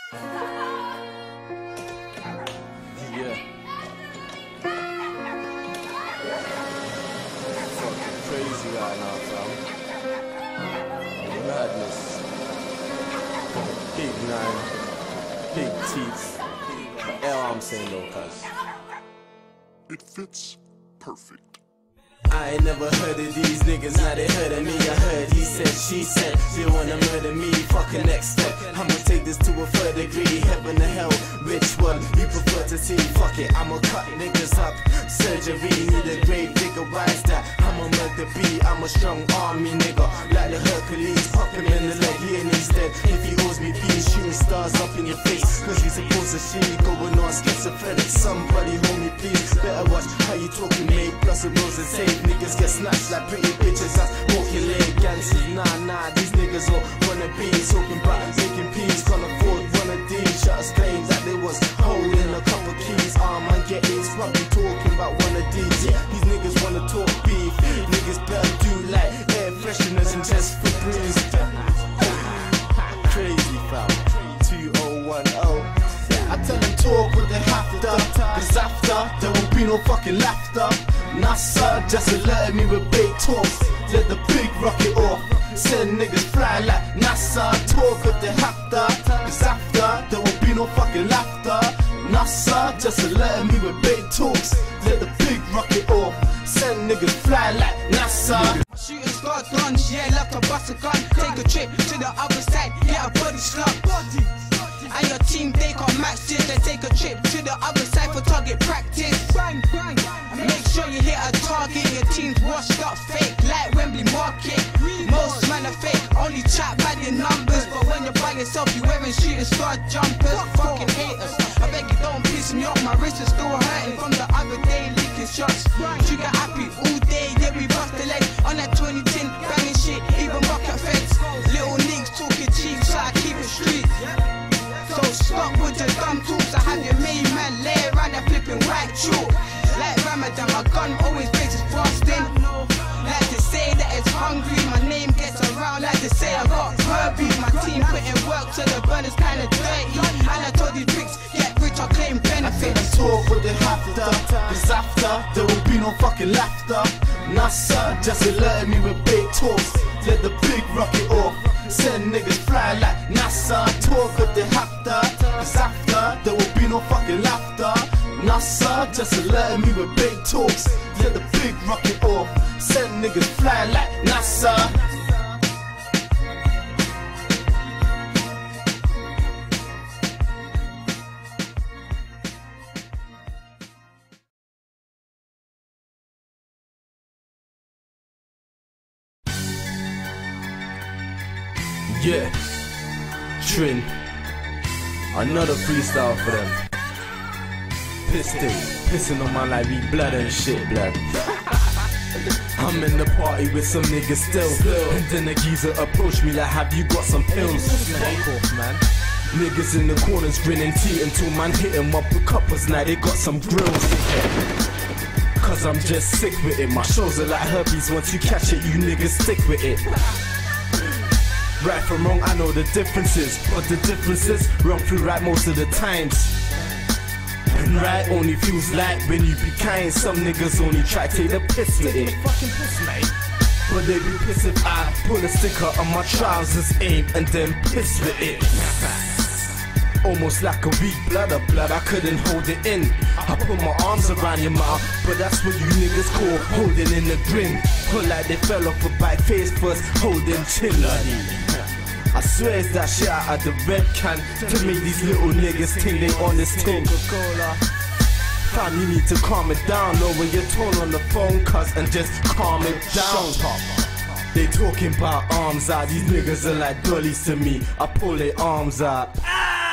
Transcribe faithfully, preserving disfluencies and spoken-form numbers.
Yeah. Fucking crazy right now, fam. Madness. Big nine. Big teeth. Hell, I'm saying though, cuz it fits perfect. I ain't never heard of these niggas, now they heard of me. I heard he said, she said, they wanna murder me. Fucking next step, I'ma take this to a further degree. Heaven or hell, which one you prefer to see? Fuck it, I'ma cut niggas up. Surgery, need a grave digger, why is that? I'ma murder B, I'm a strong army nigga. Like the Hercules, pop him in the leg, he ain't instead. If he owes me peace, shooting stars up in your face. Cause he's supposed to see me going on schizophrenic. Somebody hold me please, better watch how you talking, mate. Plus a nose and tape. Niggas get snatched like pretty bitches that's walking leg gangsters. Nah, nah, these niggas all wanna be talking about making peace. Can't afford one of these. Shots claimed that they was holding a couple keys. Ah, man, get this, probably talking about one of these. Yeah, these niggas wanna talk beef. Niggas better do like air fresheners and just for breeze. Crazy fam. two oh one oh. I tell them talk what they have to, cause after there won't be no fucking laughter. NASA just alerted me with big talks. Let the big rocket off. Send niggas fly like NASA. Talk what they have to, cause after there won't be no fucking laughter. NASA just alerted me with big talks. Let the big rocket off. Send niggas fly like NASA. Shooting star guns, yeah, left a bust a gun. Take a trip to the other side, get a body slug. And your team, they can't match this. They take a trip to the other side for target practice. Bang, bang. Make sure you hit a target. Your team's washed up fake, like Wembley Market. Most man are fake, only chat by the numbers. But when you're by yourself, you wearing shooting star jumpers. Fucking haters, I beg you don't piss me off. My wrist is still hurting from the other day, leaking shots. Trigger happy all day, yeah, we bust the leg. On that twenty tin, banging shit, even rocket feds. Little niggas talking cheap, so I keep it street. So stop with your dumb tools. I have your main man lay around there flipping white chalk. Like Ramadan, my gun always faces fasting. Like to say that it's hungry, my name gets around. Like to say I got Herbie. My team putting work so the burner's kinda dirty. And I told you tricks, get rich or claim benefits. Talk what they have to, cause after there will be no fucking laughter. NASA just alerted me with big talks. Let the big rocket off. Send niggas fly like NASA. Talk what they have to, cause after there will be no fucking laughter. NASA just alerted me with big talks. Let the big rocket off. Send niggas fly like NASA. Yeah, Trin, another freestyle for them. Pissed pissing on my life, eat blood and shit, blood. I'm in the party with some niggas still, and then the geezer approached me like, have you got some pills? Take off, man. Niggas in the corners grinning tea until man hit 'em up with coppers, now they got some grills. Cause I'm just sick with it, my shows are like herpes, once you catch it, you niggas stick with it. Right from wrong, I know the differences, but the differences wrong through right most of the times. And right only feels like when you be kind. Some niggas only try to take the piss with it. But they be pissed if I pull a sticker on my trousers, aim and then piss with it. Almost like a weak blood of blood, I couldn't hold it in. I put my arms around your mouth, but that's what you niggas call holding in the grin. Put like they fell off a bike face first, holding chin. I swear it's that shit out of the red can to make these little niggas think they on this thing. Fam, you need to calm it down, lower your tone on the phone, cuz, and just calm it down. They talking about arms out, these niggas are like dollies to me. I pull their arms out.